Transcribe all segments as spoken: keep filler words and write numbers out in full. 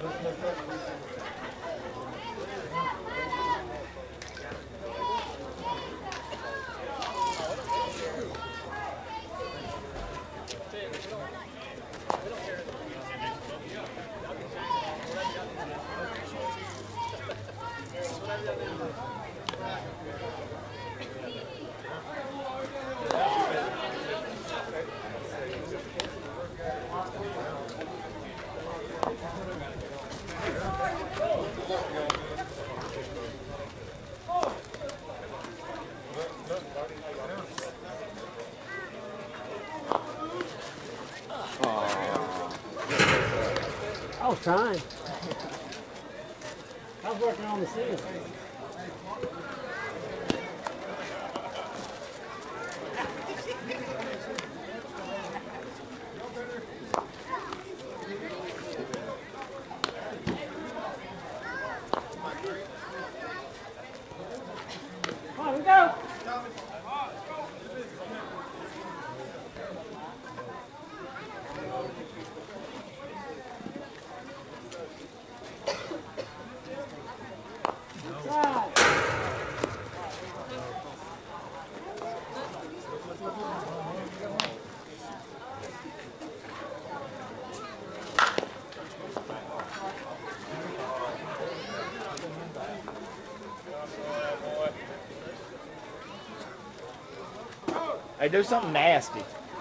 I was trying. I was working on the scene. Come on, we go. Hey, do something nasty.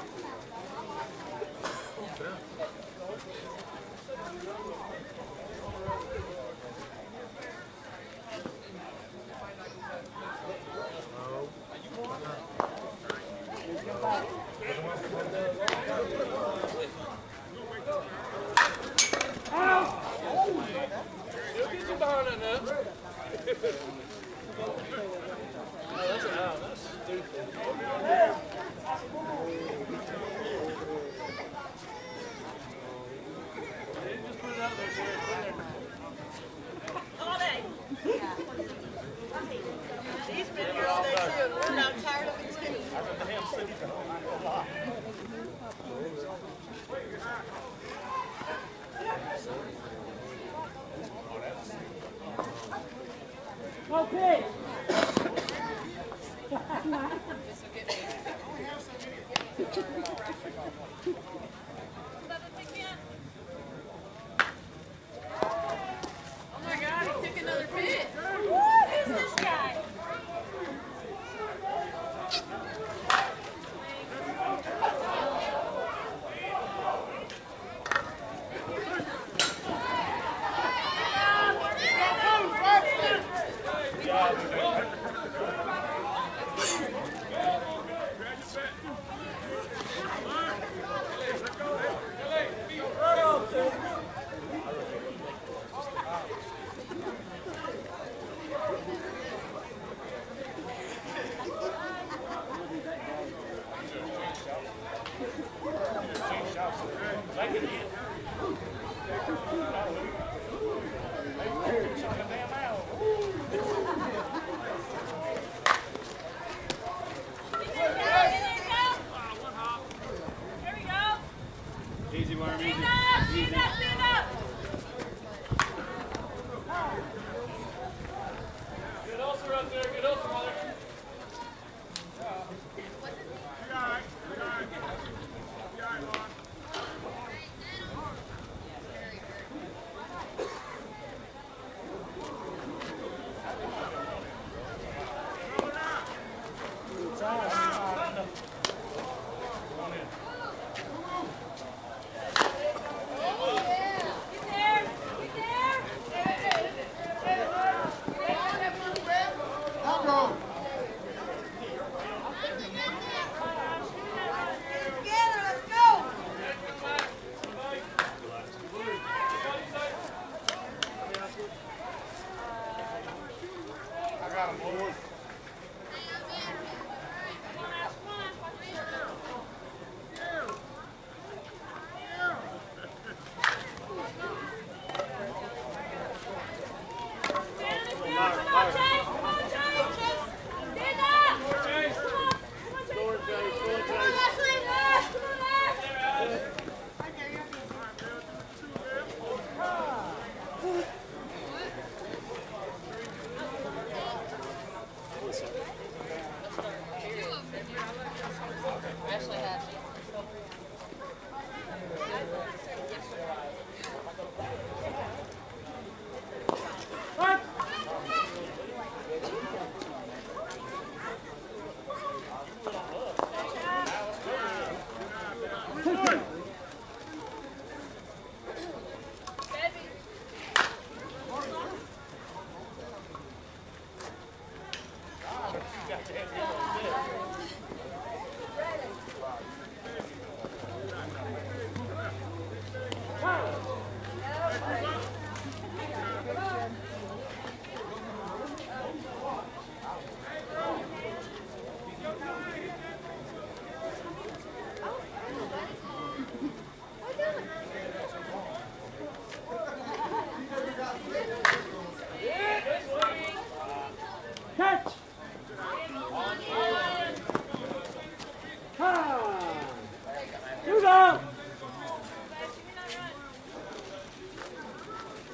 He's been here all day too, and we're not tired of it too. Okay. Oh my God, he took another pitch. Who's this guy?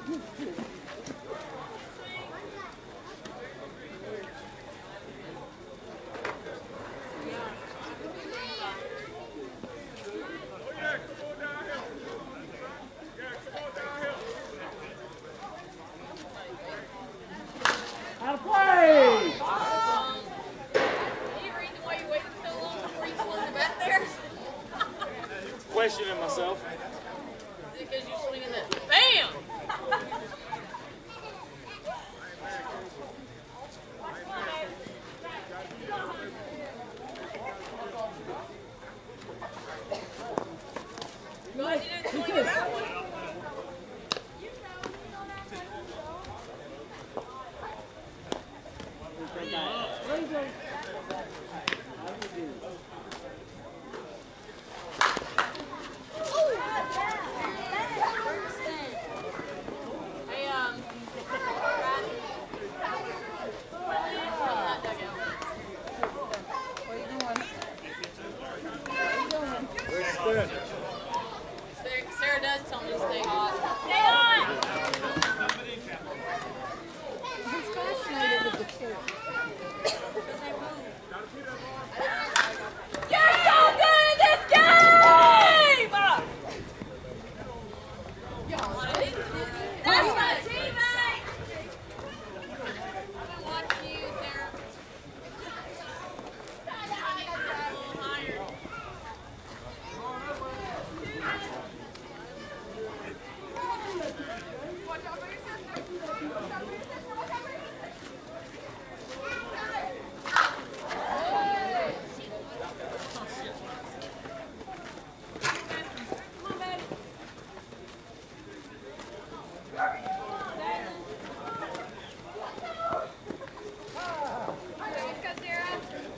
Out of play! Any reason why you waited so long before you swung the bat there? Questioning myself. Is it because you're swinging that? Bam! Glad you didn't swing at that one. Hey, um, Brad. From that dugout. Sarah, Sarah does tell me to stay hot. Stay on! He's fascinated with the kid. You're so good at this game! That's my teammate! I've been watching you, Sarah. Trying to get that a little higher. Watch out for your sister. Watch out for your sister. Watch out for your sister. Come on, baby. Let's go, Sarah.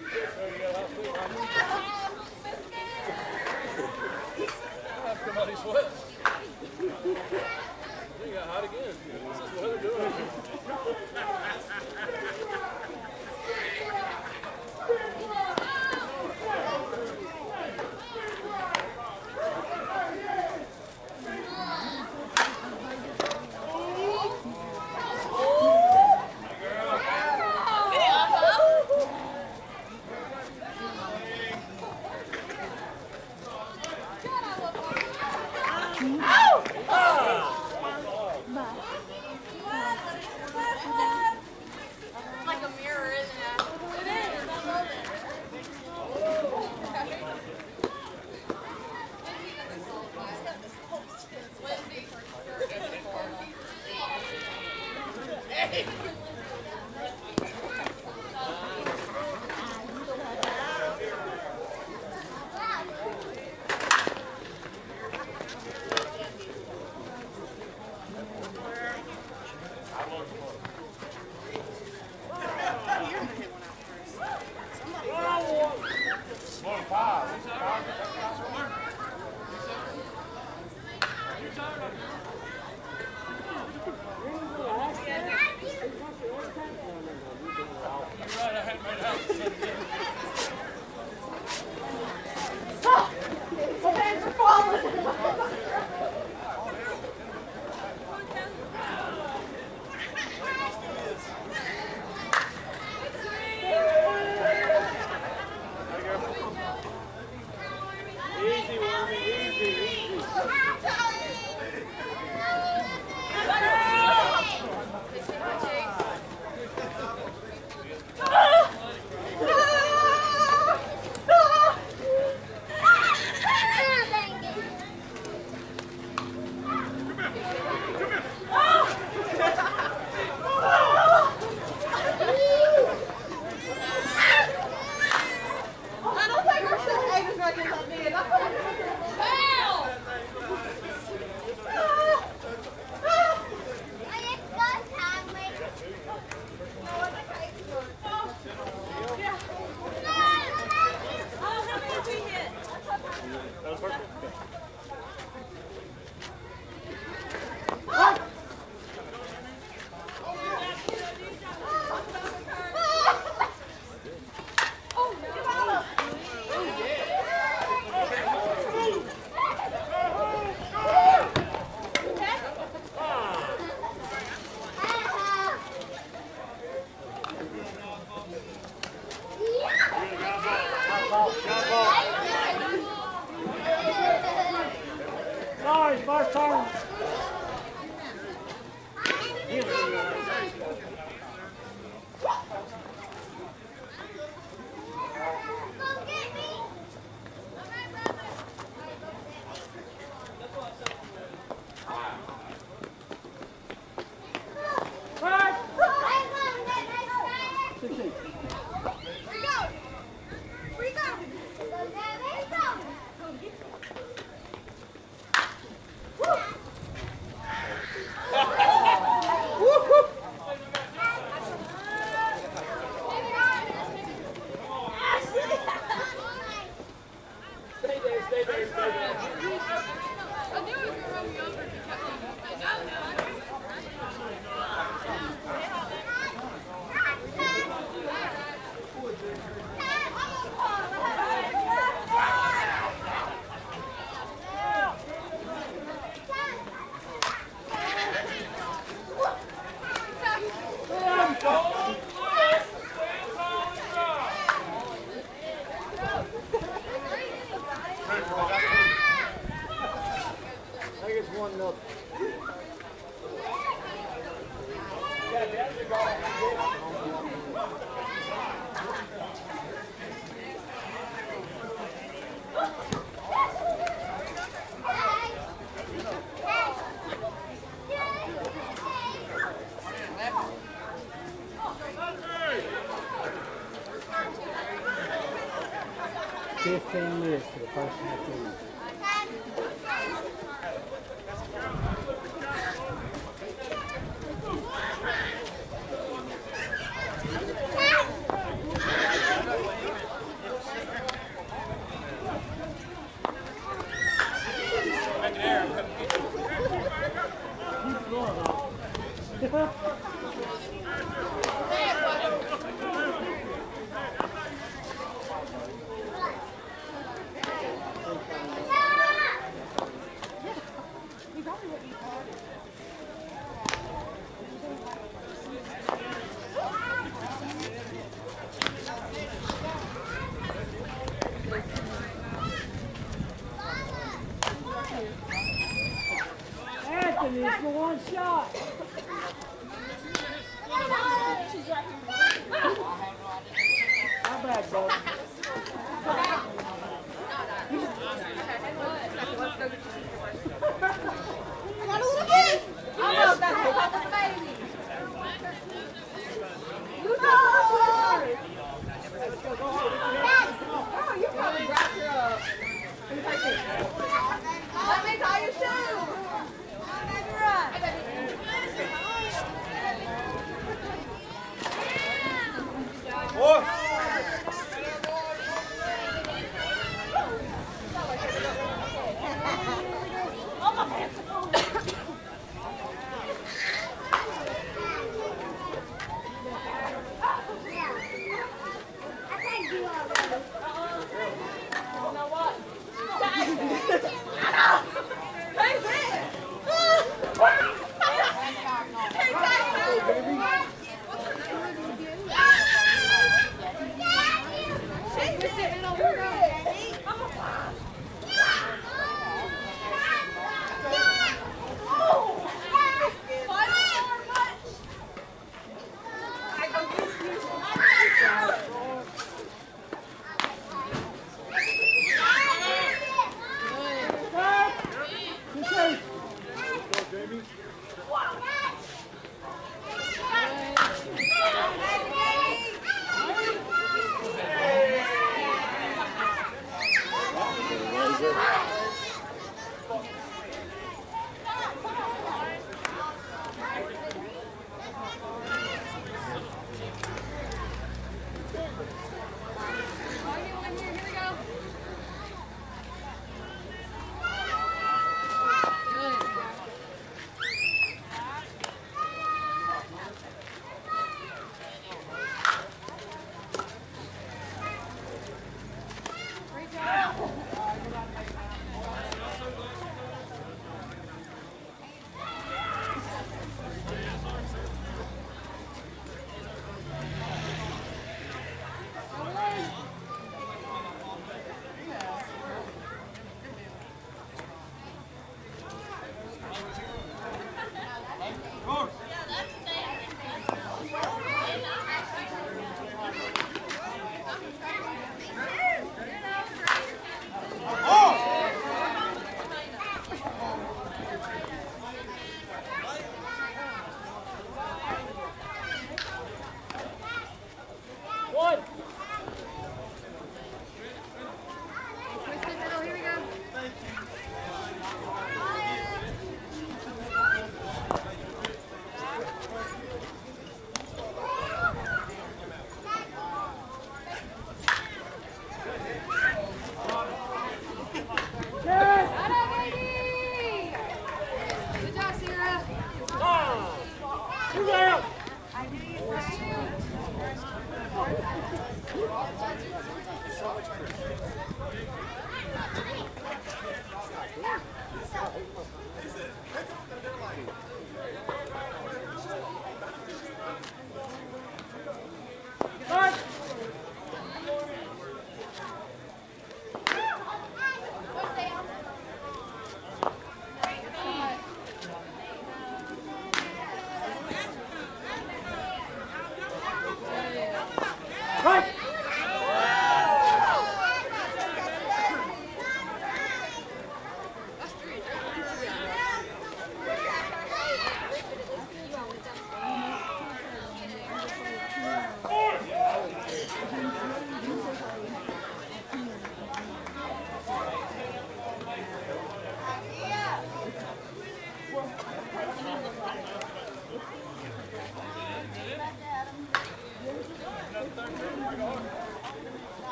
Somebody sweat. We got hot again. This is what they're doing. It's like a mirror, isn't it? It is. I love it. Relax. Fifteen minutes for the first half. Anthony, for one shot. How bad, bud? Got a little bit. I know that's the baby. You know. Oh, you probably wrapped her up. Let me tie your shoe. Run. Boy.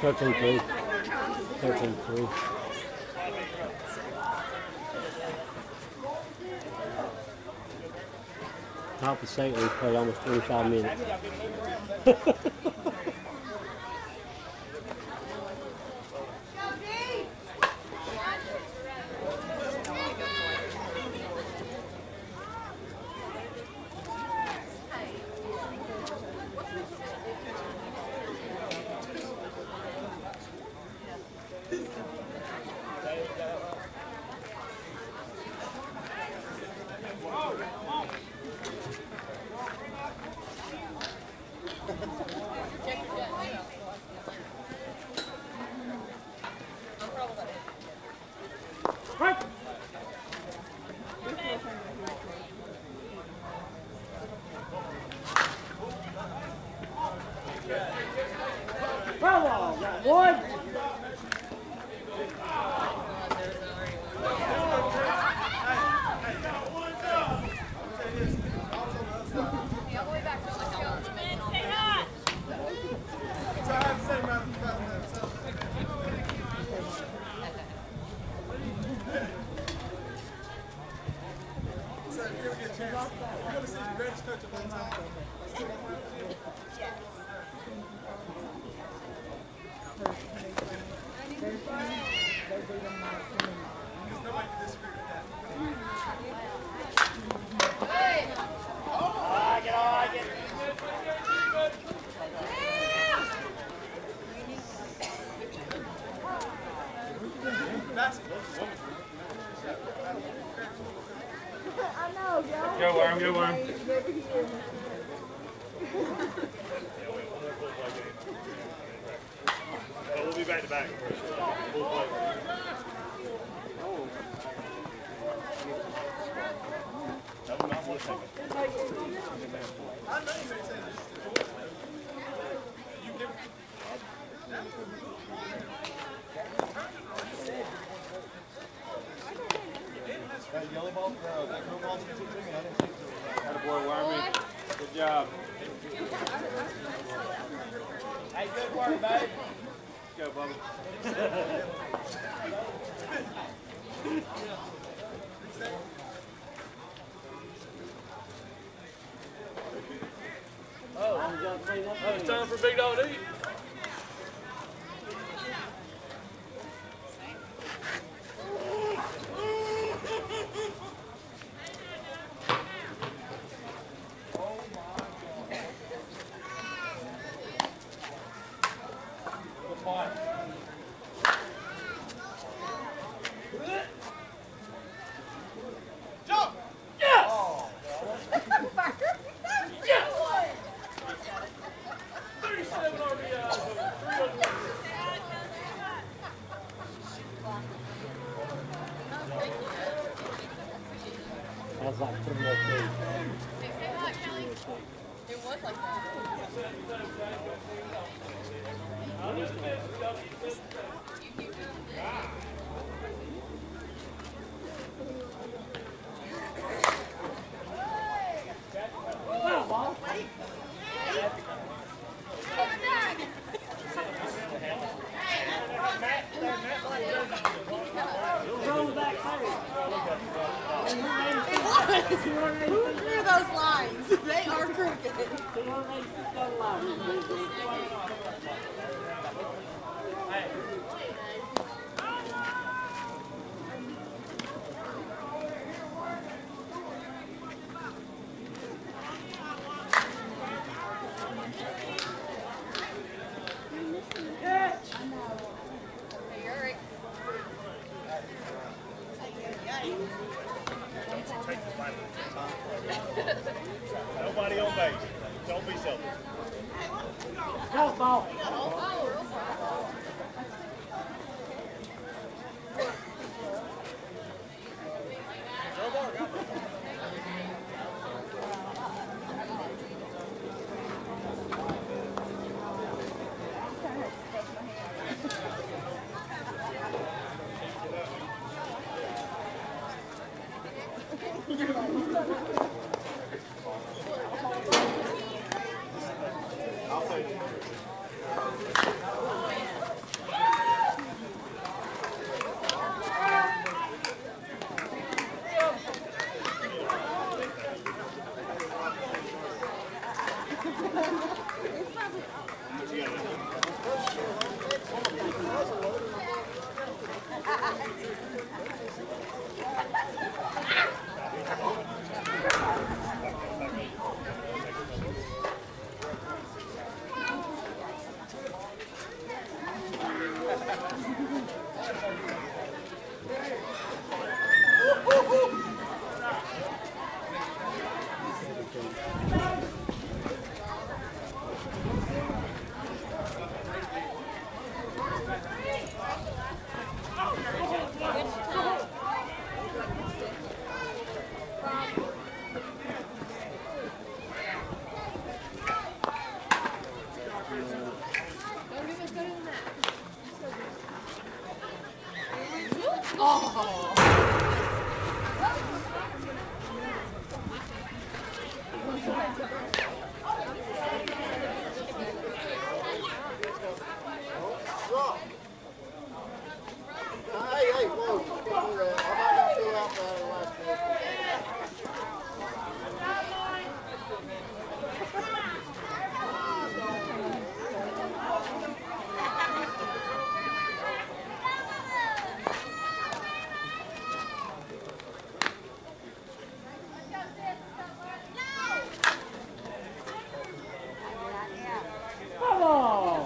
thirteen three. thirteen three. Top of Satan, we played almost twenty-five minutes. Bravo, got one. Go, Worm, go, Worm. Well, we'll be back to back. We'll play. That one not worth taking. I know you may say this. You give that yellow ball, uh, that green ball, I didn't think so. Attaboy, Wormy. Good job. Hey, good work, babe. Let's go, Bubba. Oh, It's time for Big Dog to eat. That's like pretty much it. It was like that. Who drew those lines? They are crooked. Nobody on base. Don't be selfish. Go, ball. I'll take it. Don't give us better than that. Oh. Hey, hey, whoa. Don't do that. I might not feel out there the last minute. Come on.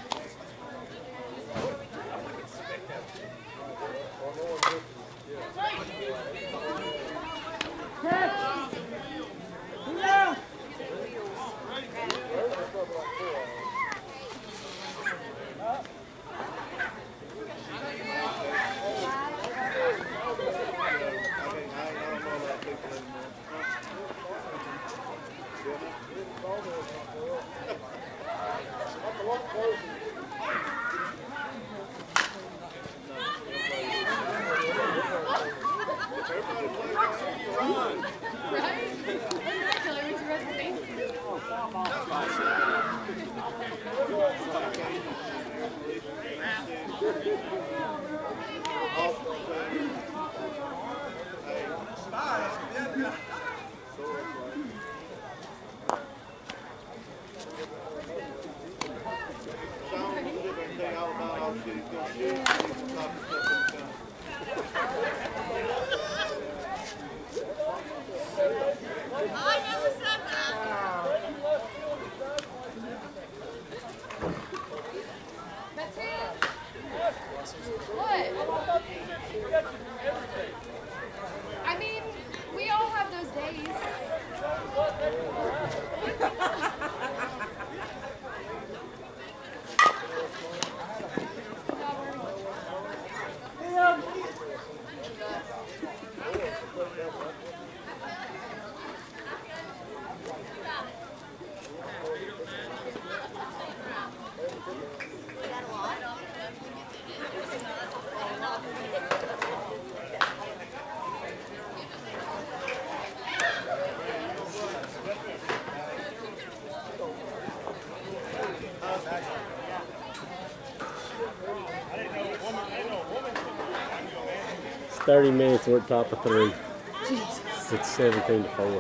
Well, no one thirty minutes, we're at top of three. It's seventeen to four.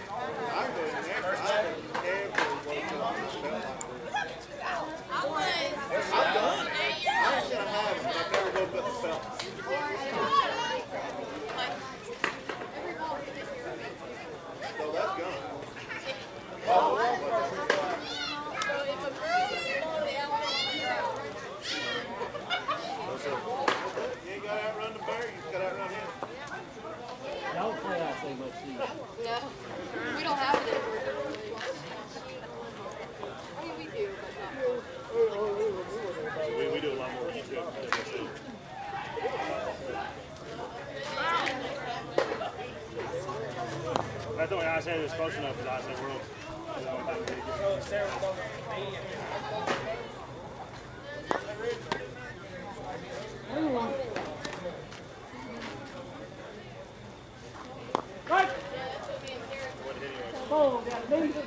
Don't play out so much. No, we don't have it anymore. I mean, we do, but not. We, we do a lot more than you do. That's the way I said it was close enough because I said we're So Sarah was over me Right. Oh, got a baby.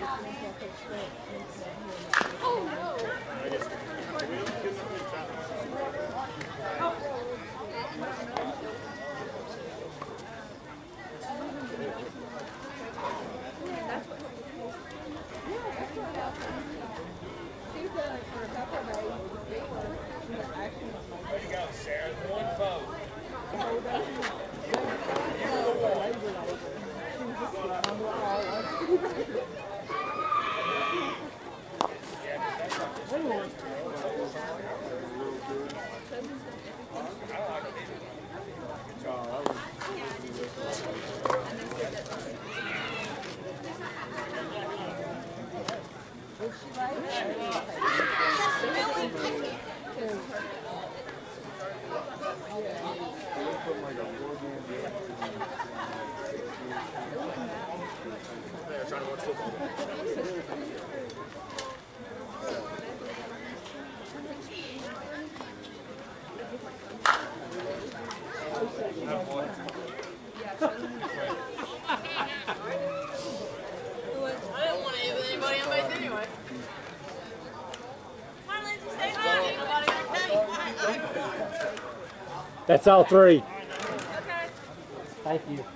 Oh, no. There you go, Sarah. One vote. I don't want to eat with anybody on base anyway. Come on, Lindsay, stay high. Nobody entertained. That's all three. Okay. Thank you.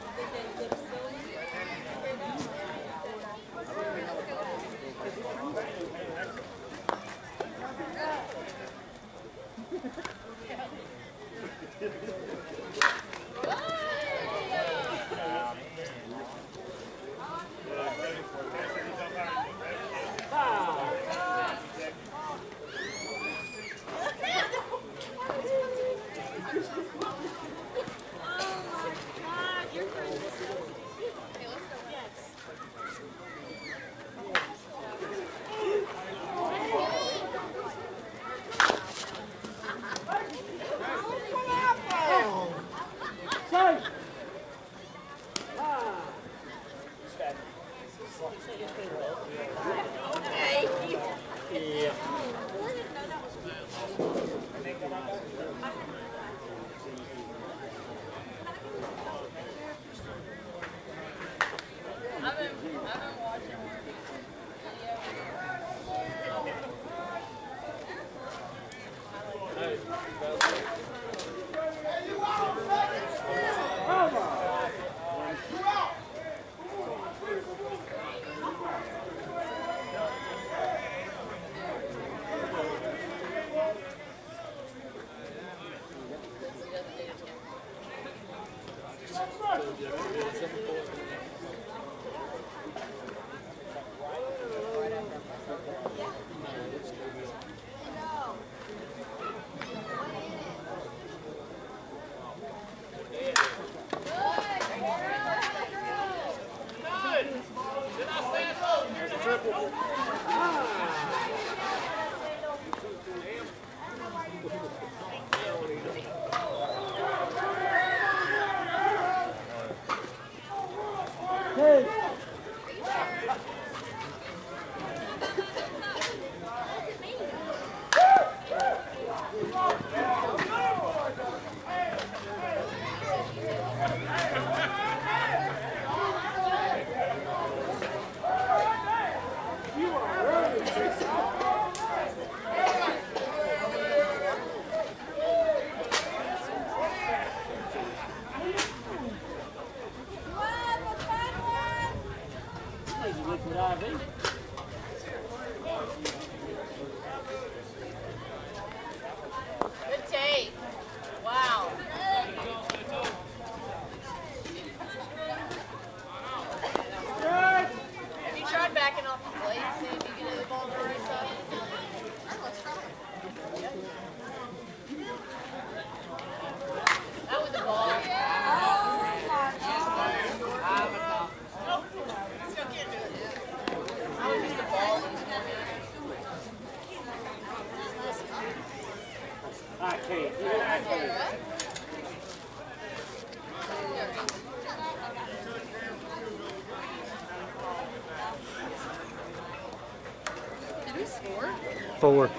Four.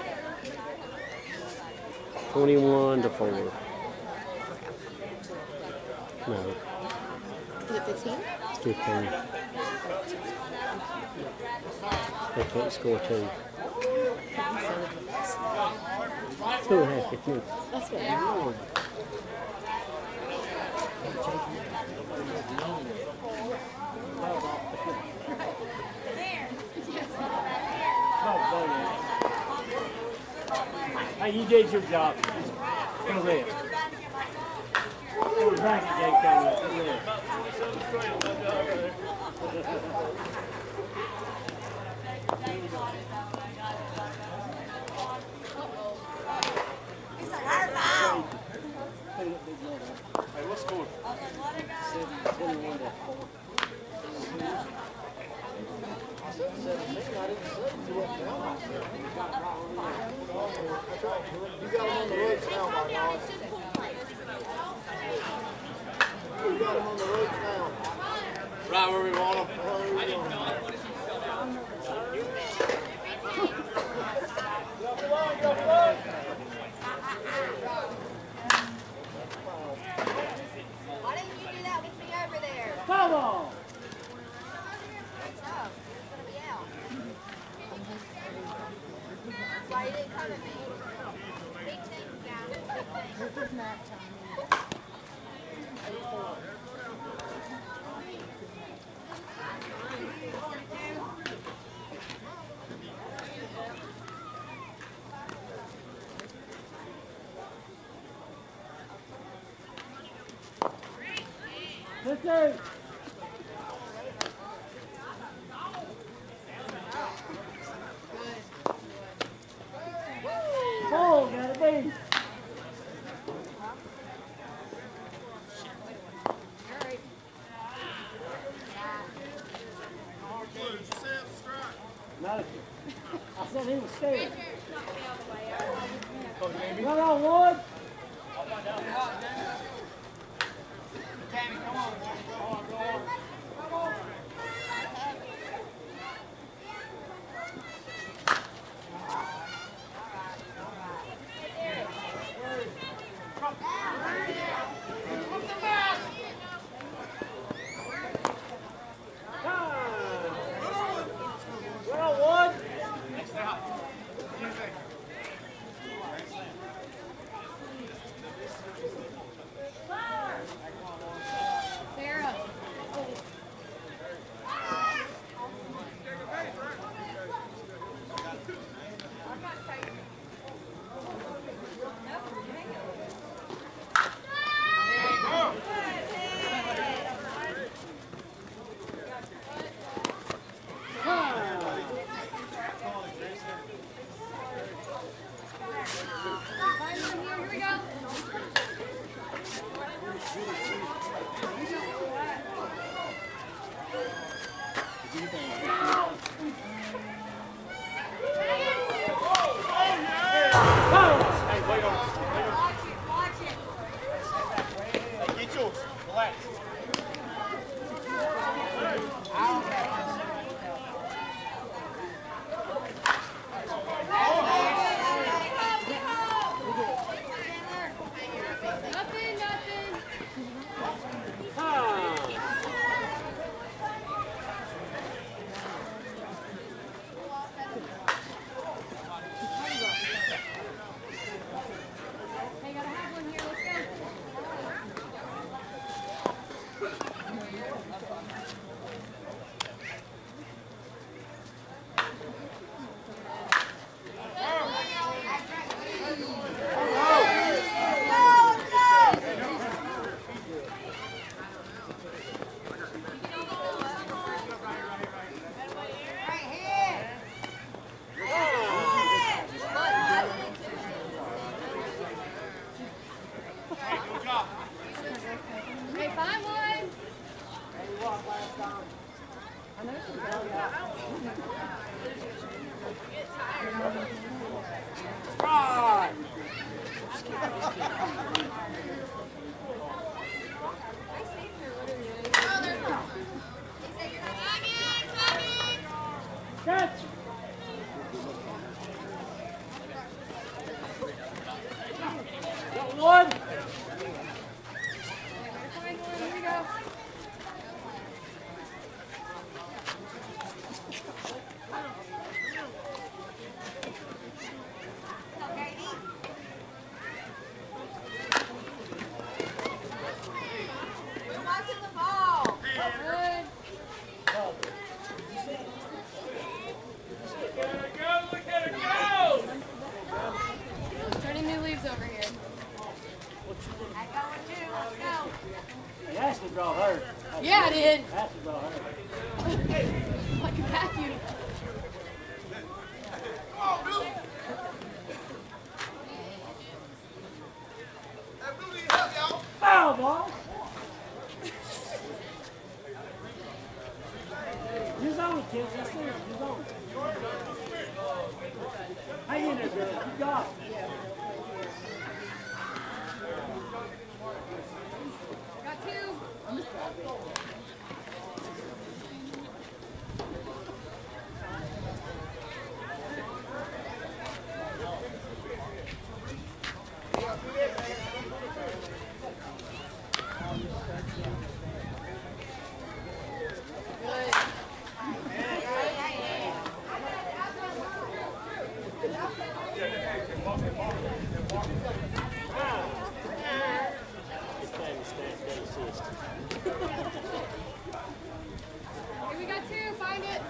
Twenty-one to four. No, Is it fifteen? it's fifteen. They can't score two. Two and a half, fifteen. That's what I mean. Hey, you did your job. Go there. Go back again, come there. Hey, what's score? You got him on the ropes now, my dog. You got him on the ropes now. Right where we want him. Why didn't you do that with me over there? Come on. Oh, it's gonna be out. That's why you didn't come at me. Big things, guys. Big things. This is nap time. Listen. Oh, gotta be. No, I said he was scared. Run on, Wood. Run on, Wood. Sarah. Here we go. Hey, wait on. Watch it, watch it. Hey, get yours. Relax. Nothing, nothing. Hey, gotta have one here. Let's go. Hey, find one. Right. Catch. Ashley brought her. Yeah, I did. Ashley brought her. Like a vacuum. Foul ball. Use on it, kids. That's it. Use on it. Hang in there, girl. You got it. Got two. Here we got two. Find it.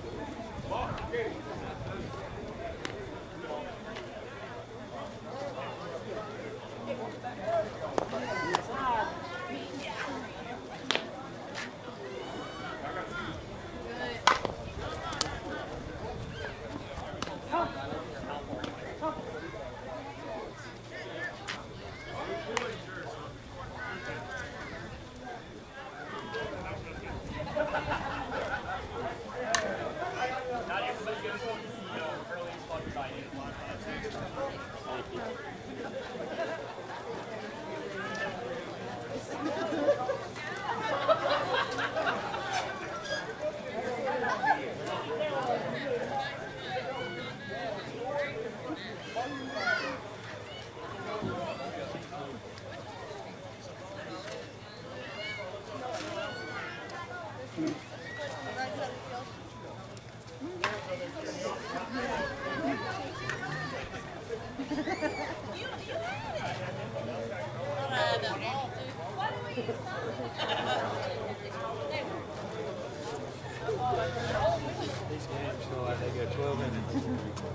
These games feel like they go twelve minutes.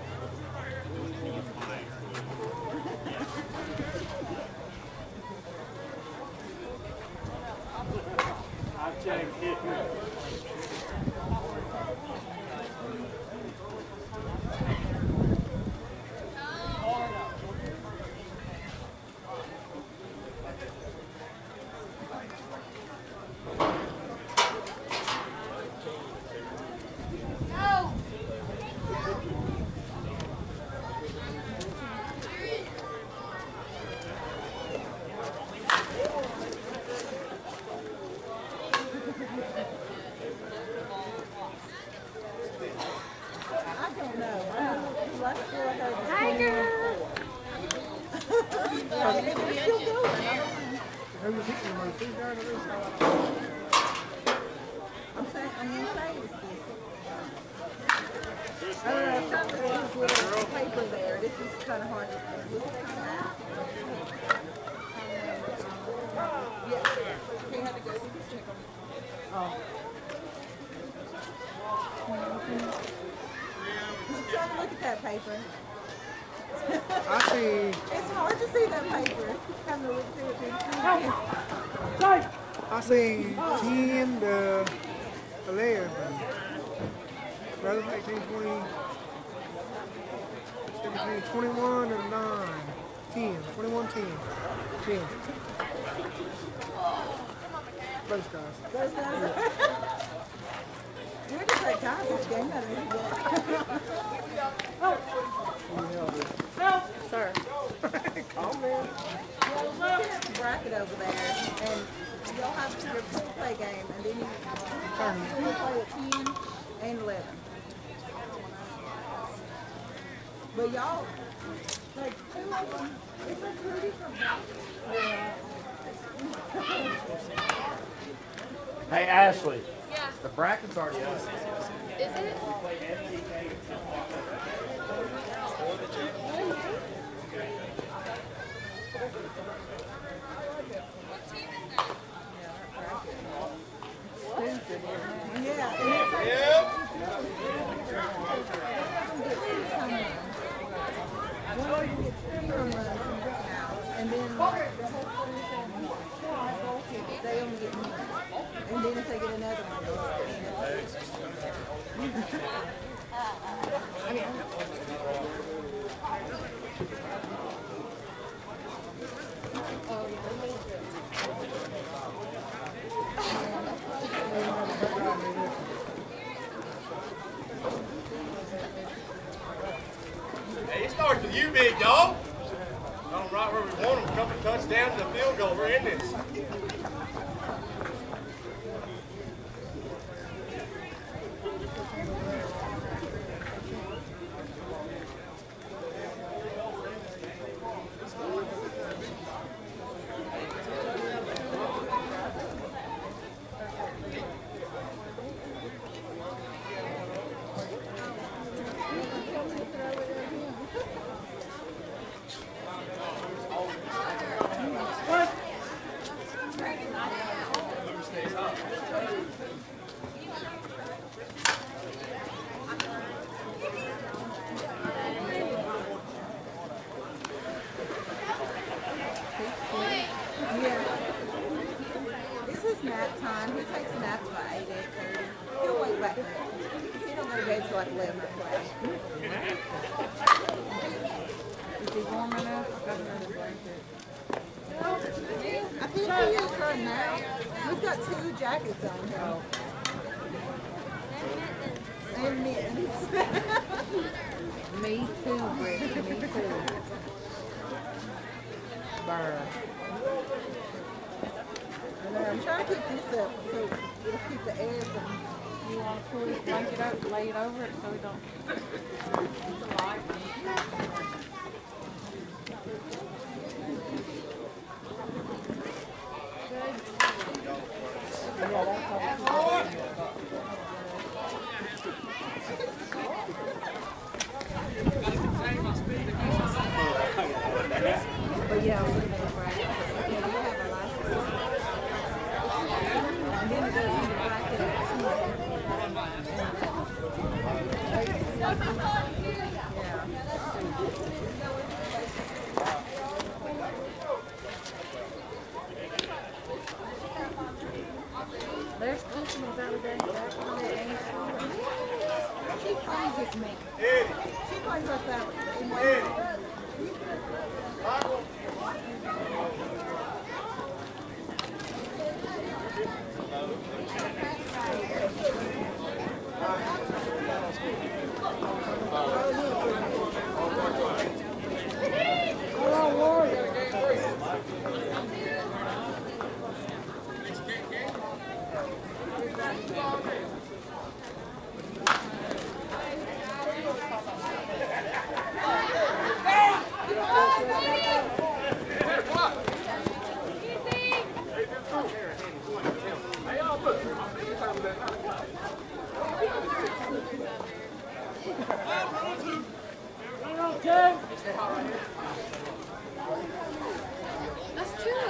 I've checked it. Go. I don't know. Let's go ahead. Tiger. It's still going. I'm saying, I'm gonna say it's this. I don't know, some of this little paper there, this is kind of hard to look at. Yeah, he had to go check them. Oh. Try to look at that paper. I see. It's hard to see that paper. Having to look through it. Tight. I see ten to eleven. Rather than eighteen, twenty, seventeen, twenty-one and nine, ten, twenty-one, ten, ten. Those guys. Those guys. You're just like guys this game. I don't know. Sir. Calm down. Well, we have a bracket over there, and you'll have your full play game, and then you you'll play at ten and eleven. But y'all, like two of them, it's a pretty from yeah. Hey, Ashley. Yeah. The bracket's already up. Is it? Yeah. And one of them gets three home runs and gets out, and then the whole twenty-seven, they only get Hey, it starts with you, big dog. Got them right where we want them. Couple touchdowns and a field goal. We're in this. This is nap time. He takes naps by eight, eight thirty. He'll wake back up. He don't go to bed till like eleven o'clock. Is he warm enough? I've got another blanket. I think he is right now. We've got two jackets on him. And mittens. Me too, Britt. Me too. Burr. And then I'm trying to keep this up so it'll keep the air from. You want to pull this blanket up, lay it over it so we don't. It's a light one. But yeah, we're going to bracket. Yeah, we have a last one. And then it goes into bracket at two. There's customers out there back on the eight. She plays with me. She plays with that. That's Tua.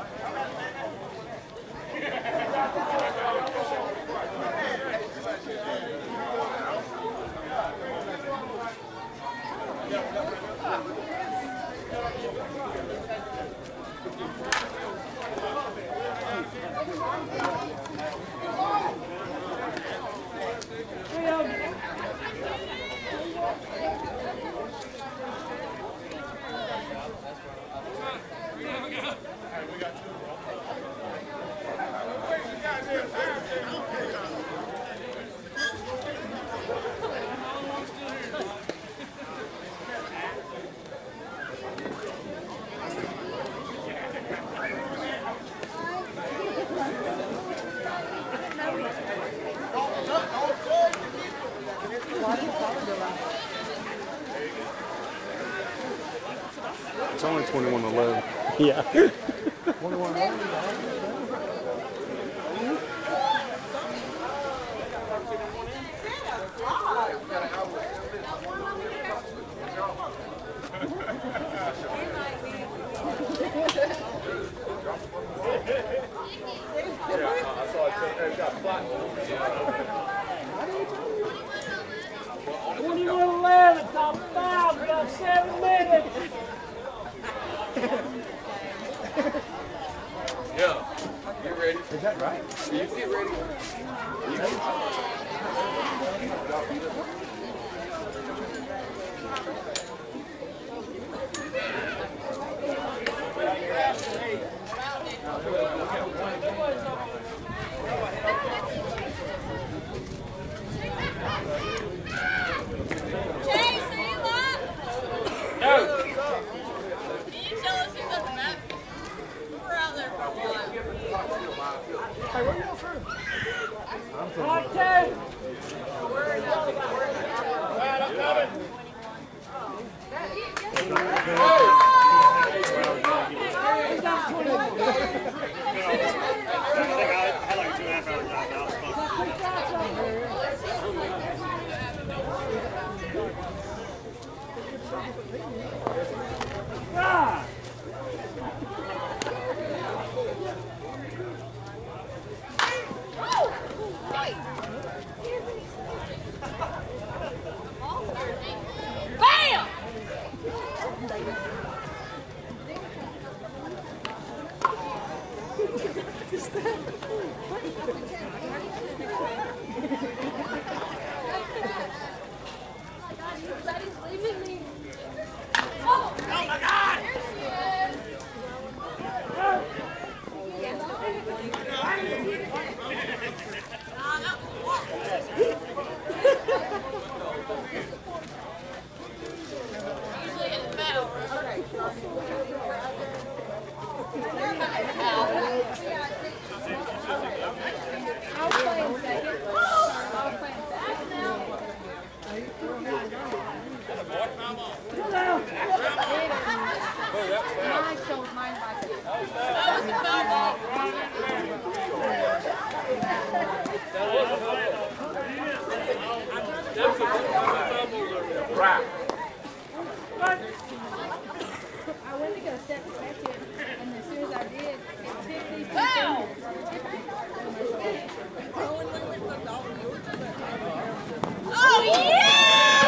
It's only twenty-one eleven. Yeah. twenty-one eleven. twenty-one eleven, top five, we got seven minutes. Yeah. Get ready. Is that right? You get ready. You get Hey, where you going through? One, two. Ah! Bam! Everybody's leaving me. Oh, oh my God! There she is. Usually it's metal. I was playing second. I was playing second. Mine shows mine like it. That was a foul ball. right. I went to go step second, and as soon as I did, it tipped these two Wow! fingers. Oh, yeah!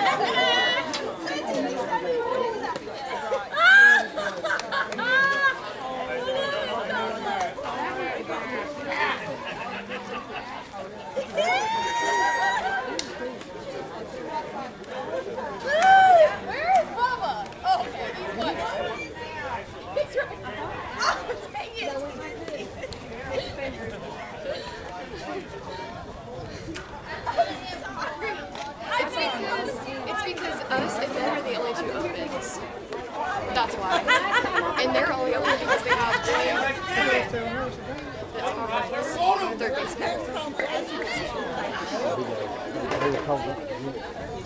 Where is Bubba? Oh, okay, he's what? He's right. Oh, dang it. It's because, it's because us and them are the only two opens. That's why. And they're only open because they have one that's called third baseman. They were called it.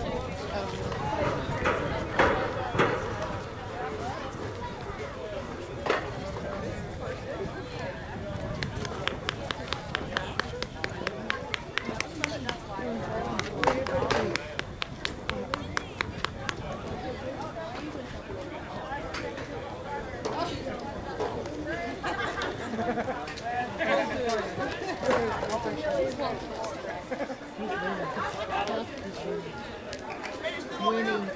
Winning.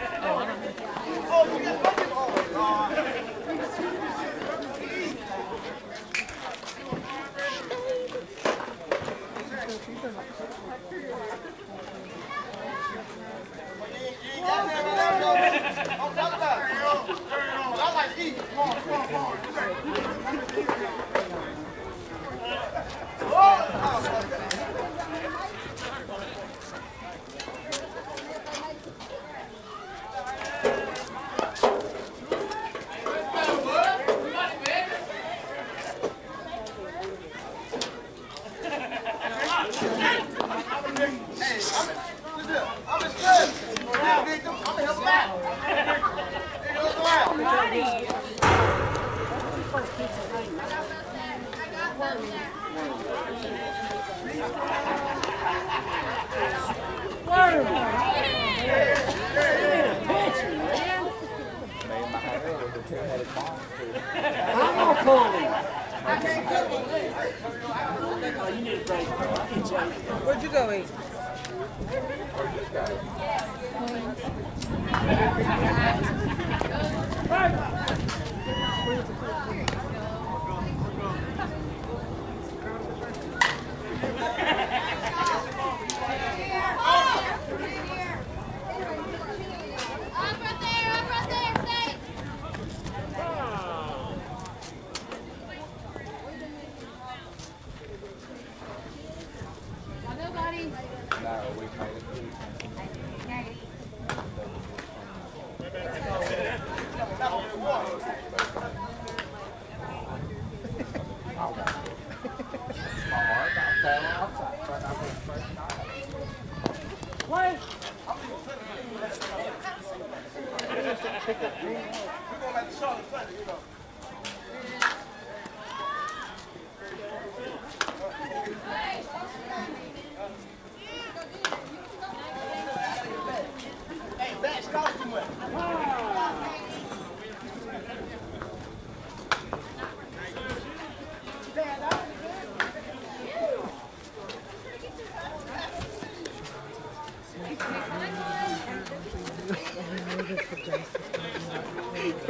I'm gonna pull him. Oh, you need a break. Where'd you go eat?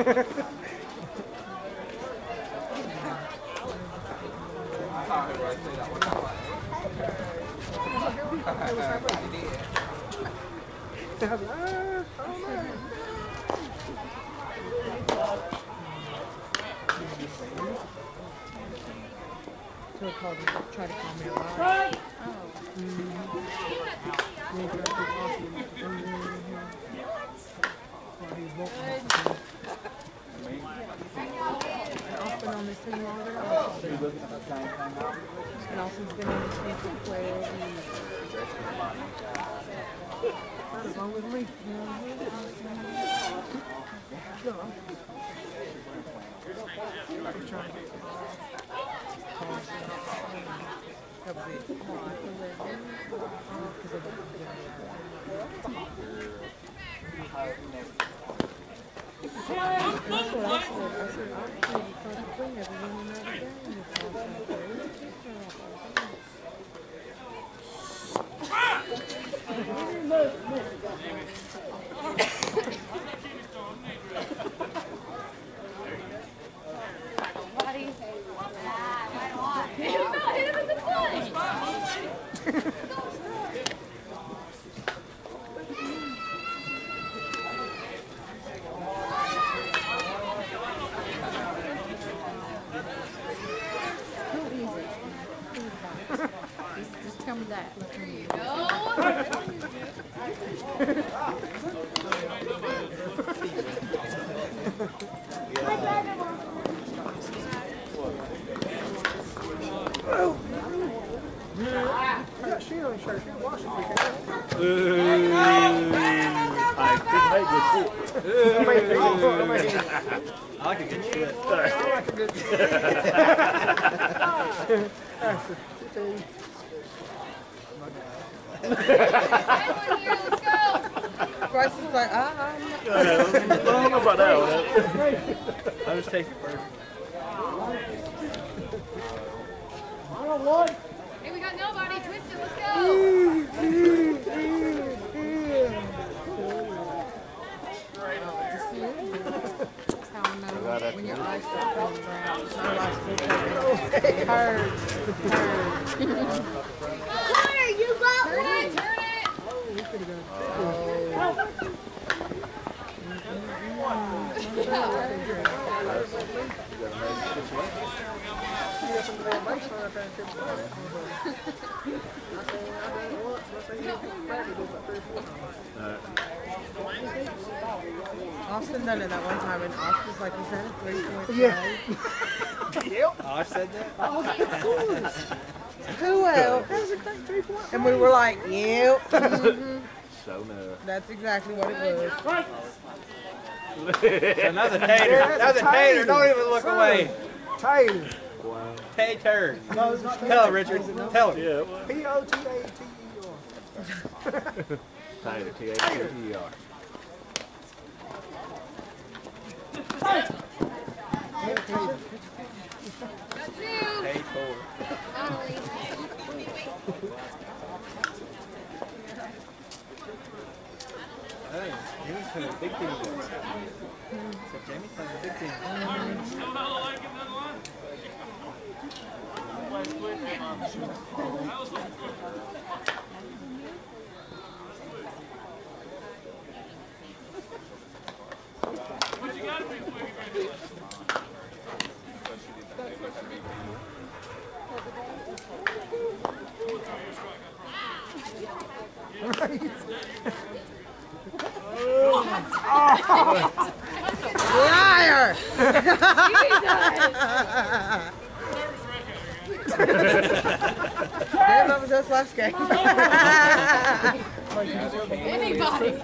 So he called me, tried to call me a liar. I've been on this team longer than Austin. And Austin's been on this team for twelve years. Not as long as me. No, I'm I'm trying to get That was it. Because of That's what I said. I said, I'm sure you can't clean everyone in every game. It's all Just tell me that. She only shirt. She washed it weekend. I couldn't make this shit. I like a good shit. I like a good That's Bryce is like, ah, I'm not. I don't know about that one. I'll just take it first. Hey, we got nobody. Twisted, let's go. That's how I know when your eyes start turning brown. My life's full of It hurts. It hurts. Connor, you go. Turn it, turn it. Austin done it that one time, and Austin's like, is that a three-point play? Yeah. Yep. Oh, I said that. Who else? And we were like, yep. Mhm. So no. That's exactly what it was. Another tater. Another tater. Don't even look away. Tater. Wow. Tater. No, it's not Tell her, Richard. Tell her. Yeah. Well, P O T A T E R. Tater. T H A T E R. That's you. Tater. Natalie. Hey, Jimmy's playing a big team. So Jimmy's playing a big team. Liar! Yeah, that was us last game. Anybody.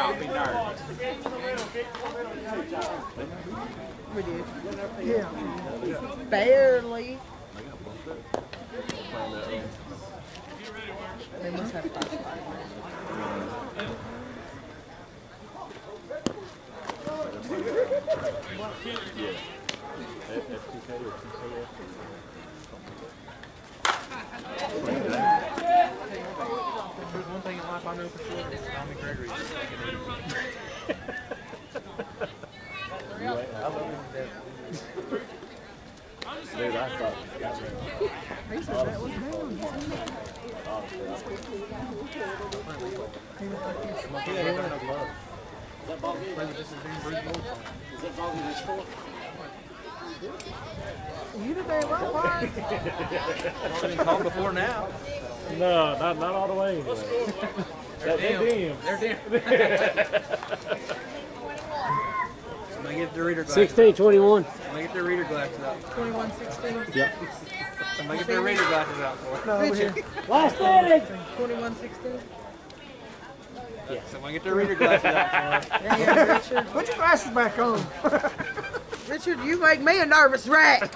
We did. Yeah. Barely. I got bumped up. Playing that one. They must have five. Yeah. F T K or T C F. There's one thing in life I know for sure. It's Tommy Gregory. You ain't Dude, I thought. He said that was down. You the damn umpire. It's been called before now. No, not not all the way. That they dim. They're dim. Somebody get the reader glasses. sixteen twenty-one. Somebody get their reader glasses out. Twenty-one sixteen. Yep. Somebody get their reader glasses out for No, over here. Last inning. Twenty-one sixteen. it. Somebody get their reader glasses out for it. Yeah, Richard. Put your glasses back on. Richard, you make me a nervous wreck.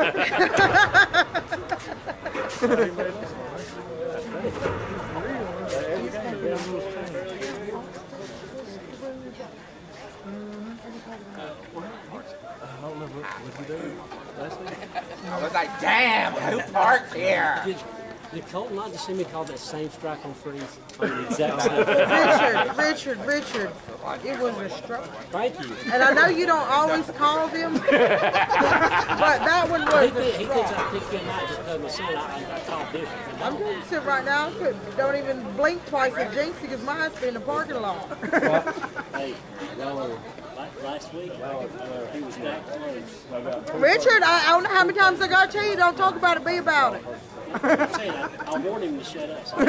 I was like, damn, who parked here? Did, did Colton not just see me call that same strike on freeze on the exact same? Richard, Richard, Richard. It was a strike. Thank you. And I know you don't always call them, but that one He, was think, a he thinks strike. I picked him out just because my son, I, I called different. I'm going to sit right now. I could, don't even blink twice at Jinxie because my husband in the parking lot. Hey, well, la- last week, he was that close. Richard, I, I don't know how many times I got to tell you, don't talk about it, be about it. I'm saying, I, I warned him to shut up. So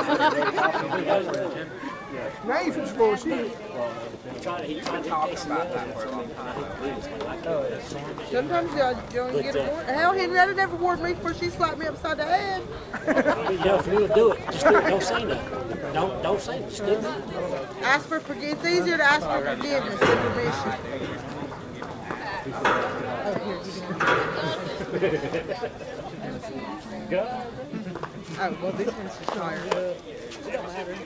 I Now you from school, she. he tried, he tried to case me up. Sometimes you don't get a warning. Hell, Henrietta never warned me before she slapped me upside the head. You know, if you want to do it, just do it. Don't say nothing. Don't, don't say it. Just do it. Ask for forgiveness. It's easier to ask for forgiveness than permission. Oh, here, you can- Oh, well, this one's just tired. It don't matter.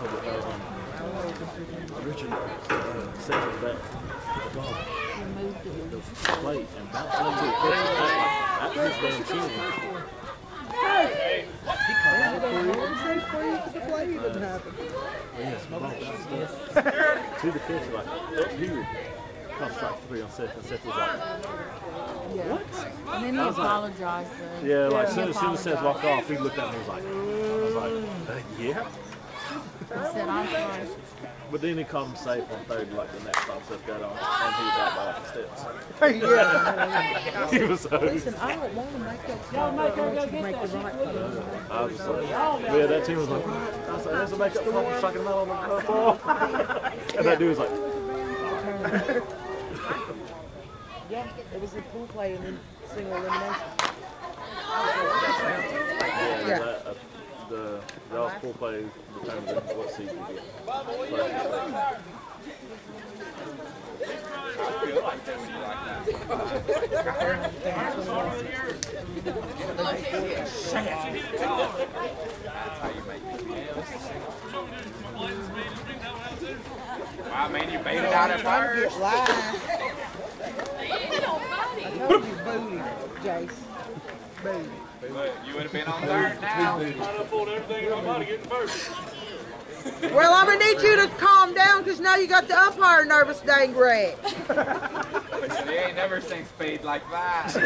Richard uh, said that the ball plate and bounced into the catch after his damn chin. Hey! Say please to the play, it doesn't happen. Yes, the ball bounced to the catch like up here. Caught strike three on second. Second was like, what? And then he I was like- apologized. though. Yeah, like He soon as soon as says walk apologized. off, he looked at me and was like, I was like, uh, yeah. He said, I'm sorry. But then he called him safe on third, like the next stop stuff got on, and he was out by like the steps. Yeah. He was so. Listen, I don't want to make that small, but I want you to make the right play. I was just like, yeah, that team was like, I was like, there's a makeup call for striking him out on the ball. And that dude was like, Yeah, it was a pool play and then single elimination. yeah, Yeah. that, uh, the Dallas pool play determines what seed you get. I mean, you beat it out at Trying to first. get live. I told you, booty, Jace. Booty. You would have been on third now. Well, I'm gonna need you to calm down because now you got the umpire nervous, dang Greg. Listen, you ain't never seen speed like that.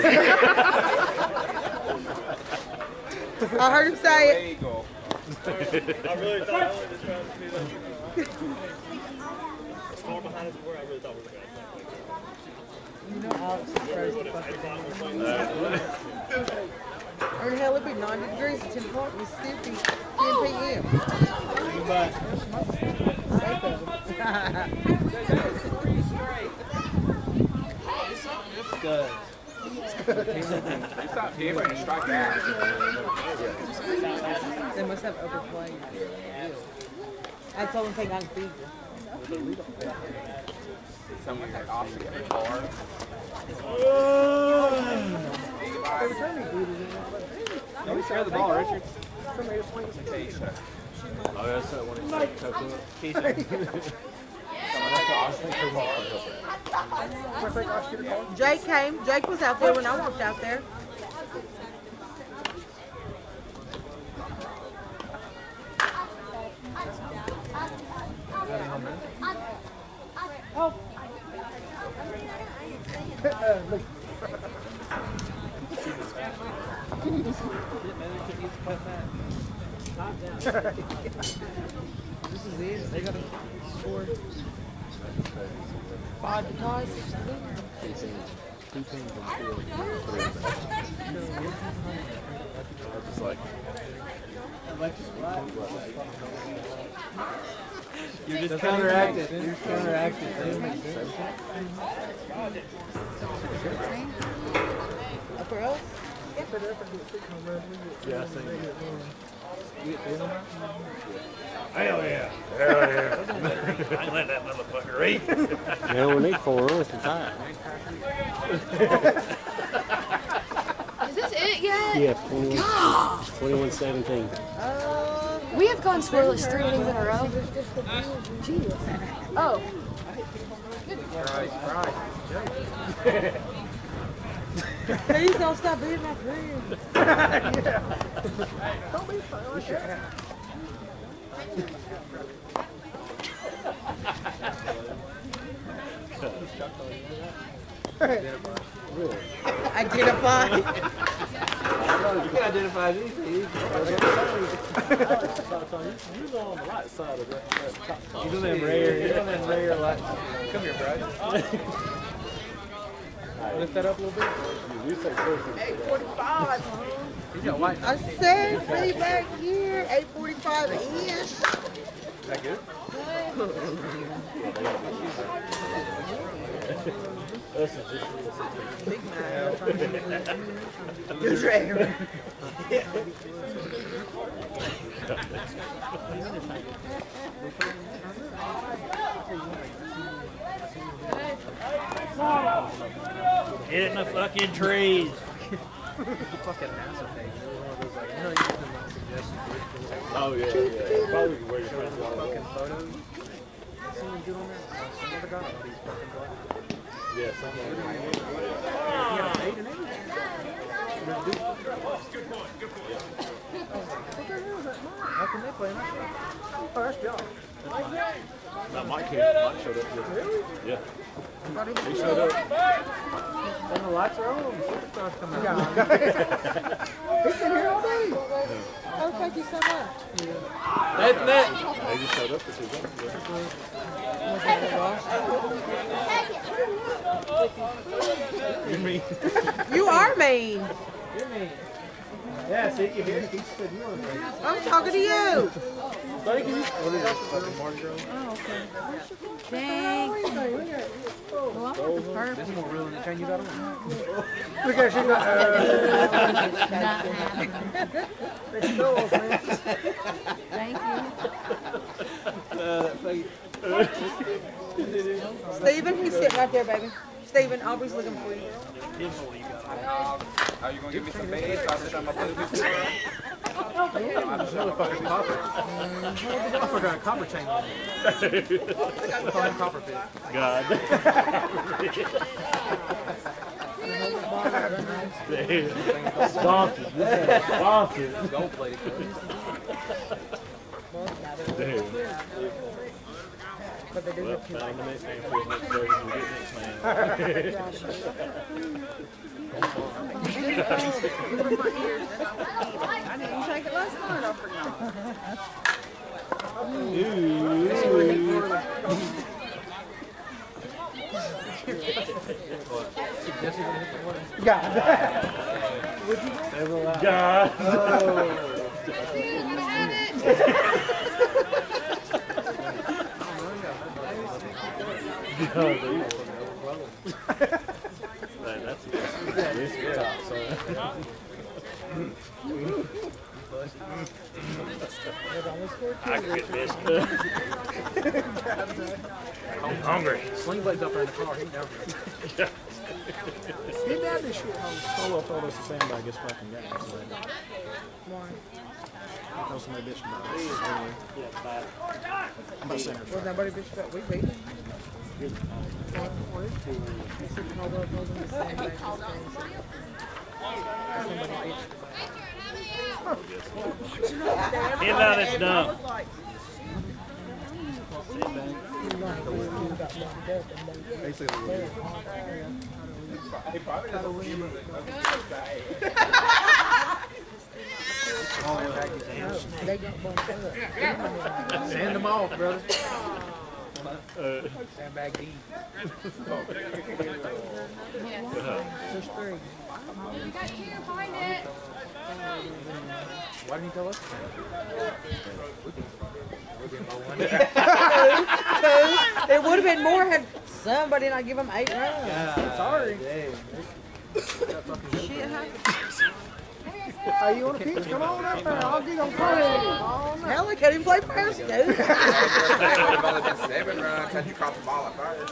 I heard him say it. Eagle. I really thought I was just trying to do that. As far behind as we were, I really thought we were going to. You know Alex is frozen the fucking down. Or hell, it'd be ninety degrees at ten o'clock in Mississippi, ten p m Good. You stopped him when you strike out. They must have overplayed. That's the only thing I can figure. Someone had option in the car. Every time he beat it, Don't share the ball, Richard. somebody was playing some Keisha. Oh, that's that one he said, choke up. I think I should have called. Jake came. Jake was out there when I walked out there. This is it. They got to score five to tie, six to lose. Two teams on the field. I just like. You're just counteracting. You're just counteracting. For us? Yeah, I think. Hell yeah. Hell yeah. I ain't let that motherfucker eat. Yeah, we need four runs to tie. Is this it yet? Yeah, God! twenty-one seventeen. Uh, We have gone scoreless three innings in a row. Jeez. Oh. please don't stop being my friend. Don't be fun like that. Identify. You can identify these. You're on the right side of that. that You're them rare. You're them rare lights. Come here, bro. Lift that up a little bit. You say perfect. eight forty-five. You got white. I said be back here. eight forty-five ish. That good? This is just Big man. Who's rare? Get it in the fucking trees. Fucking NASA page. One of those like, you know, you get them like suggestions. Oh yeah, yeah. Probably where you're trying to go. Fucking photos. See any good on there? I never got all these fucking black. Yeah, something like that. Yeah, eight and eight. Good point, good point. How can they play that? Oh, that's John. No, Mike here. Mike showed up. Really? Yeah. He showed up. When the lights are on, the superstars come out. He's been here all day. Oh, thank you so much. That's that. They just showed up this weekend. You mean? You are mean. You mean? Yeah, see, you hear? He said you want to. I'm talking to you. Thank you. What is it? Fucking Mardi Oh, okay. Thanks. Well, I want the purple. This is more real than the chain you got on. Look at she got. Uh, they stole us, man. Thank you. Uh, that fake. Steven, he's sitting right there, baby. Steven, Aubrey's looking for you. Are you gonna give me some beds? I'll sit on my blue. Another fucking copper. I forgot a copper chain on it. I call him copper fit. God. Sponsors. Sponsors. Gold plated. But they do Well, look cute. found the next name for his next bird. We'll get next man. I didn't take it last night, I forgot. God. Would you? God. Oh. Man, that's this is top, son. I can get this. I'm hungry. Sling Blade's up there in the car. He down there. He down this shit home. Solo told us the sandbag is fucking gas. So Why? Tell somebody bitch about us. I'm about to say Was nobody bitch about we beat him? He's sitting all up on the same back. Somebody bitch. Get out of this dump. Basically, He probably doesn't. Send them off, brother. Uh, Sandbag deep. There's three. You got two, find it. Why didn't you tell us? Two. It would have been more had somebody not give them eight runs. Sorry. Shit happened. Hey, you want to pitch? Come on up there. I'll get on play. Hell, they couldn't even play first, dude. It would have only been seven runs had you caught the ball at first.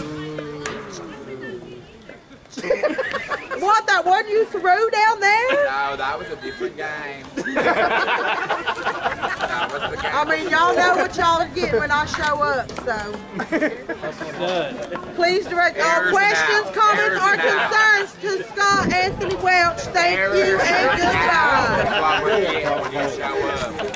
What, that one you threw down there? No, that was a different game. That was the game. I mean, y'all know what y'all are getting when I show up, so. Please direct all Airs questions, now. comments, Airs or now. concerns to Scott Anthony Welch. Thank you and That's goodbye. what we're getting when you show up.